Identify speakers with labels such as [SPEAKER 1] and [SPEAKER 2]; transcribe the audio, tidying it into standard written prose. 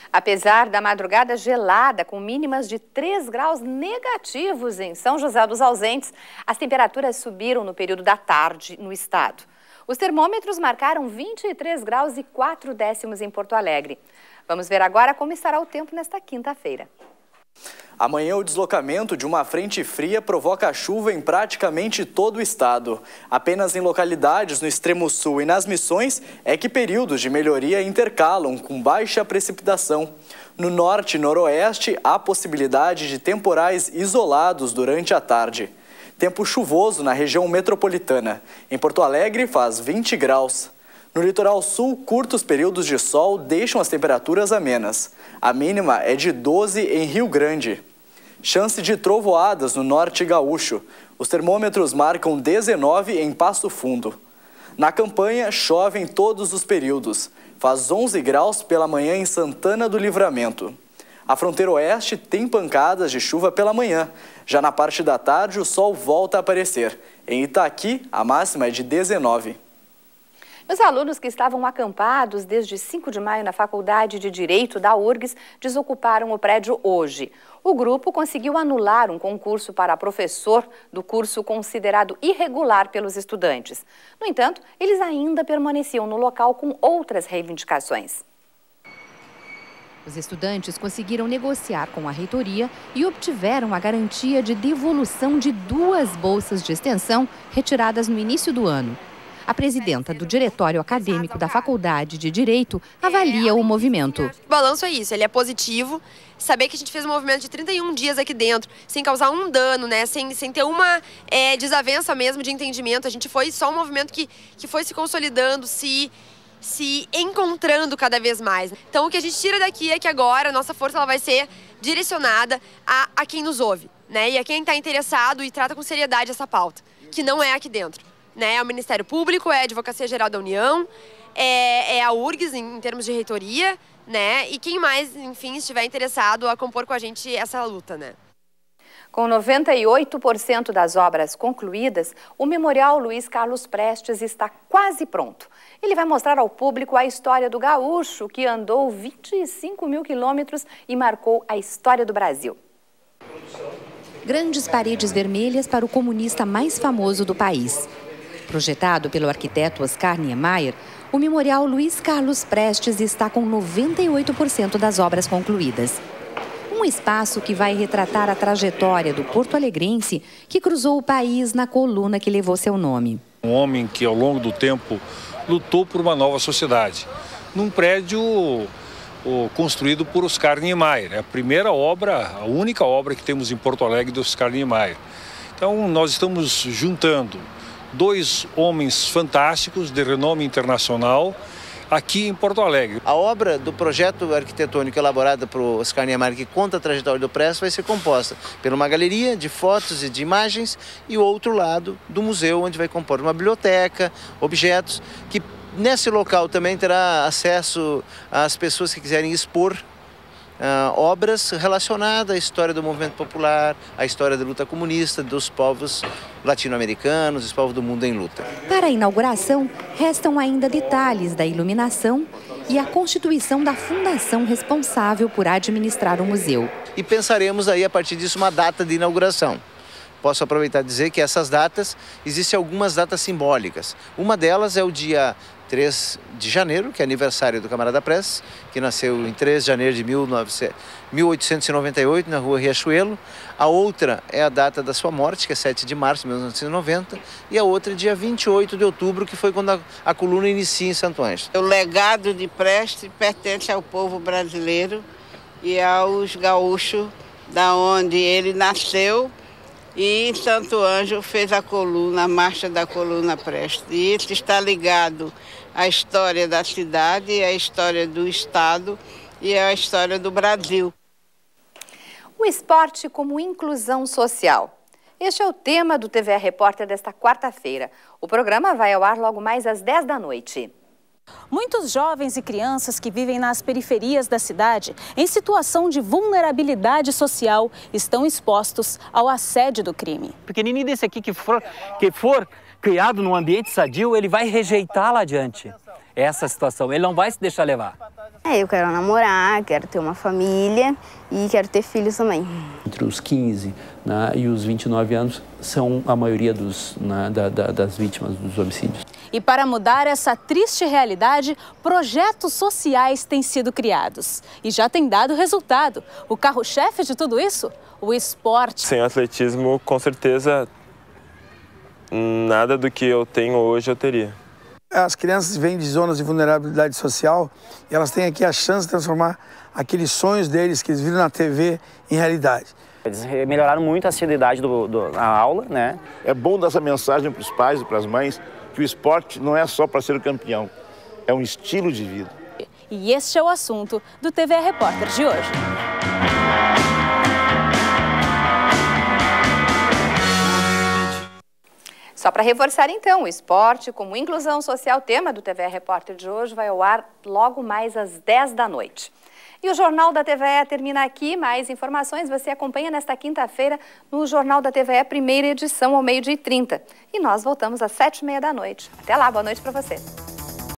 [SPEAKER 1] Apesar da madrugada gelada, com mínimas de 3 graus negativos em São José dos Ausentes, as temperaturas subiram no período da tarde no estado. Os termômetros marcaram 23 graus e 4 décimos em Porto Alegre. Vamos ver agora como estará o tempo nesta quinta-feira.
[SPEAKER 2] Amanhã, o deslocamento de uma frente fria provoca chuva em praticamente todo o estado. Apenas em localidades no extremo sul e nas Missões é que períodos de melhoria intercalam com baixa precipitação. No norte e noroeste, há possibilidade de temporais isolados durante a tarde. Tempo chuvoso na região metropolitana. Em Porto Alegre, faz 20 graus. No litoral sul, curtos períodos de sol deixam as temperaturas amenas. A mínima é de 12 em Rio Grande. Chance de trovoadas no norte gaúcho. Os termômetros marcam 19 em Passo Fundo. Na campanha, chove em todos os períodos. Faz 11 graus pela manhã em Santana do Livramento. A fronteira oeste tem pancadas de chuva pela manhã. Já na parte da tarde, o sol volta a aparecer. Em Itaqui, a máxima é de 19.
[SPEAKER 1] Os alunos que estavam acampados desde 5 de maio na Faculdade de Direito da URGS desocuparam o prédio hoje. O grupo conseguiu anular um concurso para professor do curso considerado irregular pelos estudantes. No entanto, eles ainda permaneciam no local com outras reivindicações. Os estudantes conseguiram negociar com a reitoria e obtiveram a garantia de devolução de 2 bolsas de extensão retiradas no início do ano. A presidenta do Diretório Acadêmico da Faculdade de Direito avalia o movimento.
[SPEAKER 3] O balanço é isso, ele é positivo. Saber que a gente fez um movimento de 31 dias aqui dentro, sem causar um dano, né? Sem ter uma desavença mesmo de entendimento. A gente foi só um movimento que foi se consolidando, se encontrando cada vez mais. Então o que a gente tira daqui é que agora a nossa força ela vai ser direcionada a quem nos ouve, né? E a quem está interessado e trata com seriedade essa pauta, que não é aqui dentro. Né? É o Ministério Público, é a Advocacia Geral da União, é a URGS em termos de reitoria, né? E quem mais, enfim, estiver interessado a compor com a gente essa luta, né?
[SPEAKER 1] Com 98% das obras concluídas, o Memorial Luiz Carlos Prestes está quase pronto. Ele vai mostrar ao público a história do gaúcho, que andou 25 mil quilômetros e marcou a história do Brasil. Grandes paredes vermelhas para o comunista mais famoso do país. Projetado pelo arquiteto Oscar Niemeyer, o Memorial Luiz Carlos Prestes está com 98% das obras concluídas. Um espaço que vai retratar a trajetória do porto-alegrense que cruzou o país na coluna que levou seu nome.
[SPEAKER 4] Um homem que, ao longo do tempo, lutou por uma nova sociedade. Num prédio construído por Oscar Niemeyer. É a primeira obra, a única obra que temos em Porto Alegre do Oscar Niemeyer. Então, nós estamos juntando 2 homens fantásticos de renome internacional aqui em Porto Alegre.
[SPEAKER 5] A obra do projeto arquitetônico elaborado por Oscar Niemeyer, que conta a trajetória do Prestes, vai ser composta por uma galeria de fotos e de imagens e o outro lado do museu, onde vai compor uma biblioteca, objetos, que nesse local também terá acesso às pessoas que quiserem expor obras relacionadas à história do movimento popular, à história da luta comunista, dos povos latino-americanos, dos povos do mundo em luta.
[SPEAKER 1] Para a inauguração, restam ainda detalhes da iluminação e a constituição da fundação responsável por administrar o museu.
[SPEAKER 5] E pensaremos aí, a partir disso, uma data de inauguração. Posso aproveitar e dizer que essas datas, existem algumas datas simbólicas. Uma delas é o dia 3 de janeiro, que é aniversário do camarada Prestes, que nasceu em 3 de janeiro de 1898, na rua Riachuelo. A outra é a data da sua morte, que é 7 de março de 1990. E a outra é dia 28 de outubro, que foi quando a coluna inicia em Santo Ângelo.
[SPEAKER 6] O legado de Prestes pertence ao povo brasileiro e aos gaúchos, da onde ele nasceu. E em Santo Ângelo fez a Marcha da Coluna Prestes. E isso está ligado à história da cidade, à história do estado e à história do Brasil.
[SPEAKER 1] O esporte como inclusão social. Este é o tema do TVE Repórter desta quarta-feira. O programa vai ao ar logo mais às 10 da noite.
[SPEAKER 7] Muitos jovens e crianças que vivem nas periferias da cidade, em situação de vulnerabilidade social, estão expostos ao assédio do crime.
[SPEAKER 8] O pequenininho desse aqui que for criado num ambiente sadio, ele vai rejeitar lá adiante essa situação, ele não vai se deixar levar.
[SPEAKER 9] Eu quero namorar, quero ter uma família e quero ter filhos também.
[SPEAKER 10] Entre os 15, né, e os 29 anos são a maioria das vítimas dos homicídios.
[SPEAKER 7] E para mudar essa triste realidade, projetos sociais têm sido criados. E já tem dado resultado. O carro-chefe de tudo isso? O esporte.
[SPEAKER 11] Sem atletismo, com certeza, nada do que eu tenho hoje eu teria.
[SPEAKER 12] As crianças vêm de zonas de vulnerabilidade social e elas têm aqui a chance de transformar aqueles sonhos deles que eles viram na TV em realidade.
[SPEAKER 13] Eles melhoraram muito a assiduidade na aula, né?
[SPEAKER 14] É bom dar essa mensagem para os pais e para as mães que o esporte não é só para ser campeão, é um estilo de vida.
[SPEAKER 7] E este é o assunto do TV Repórter de hoje.
[SPEAKER 1] Só para reforçar então, o esporte como inclusão social, tema do TVE Repórter de hoje, vai ao ar logo mais às 10 da noite. E o Jornal da TVE termina aqui. Mais informações você acompanha nesta quinta-feira no Jornal da TVE, primeira edição, ao 12h30. E nós voltamos às 7h30 da noite. Até lá, boa noite para você.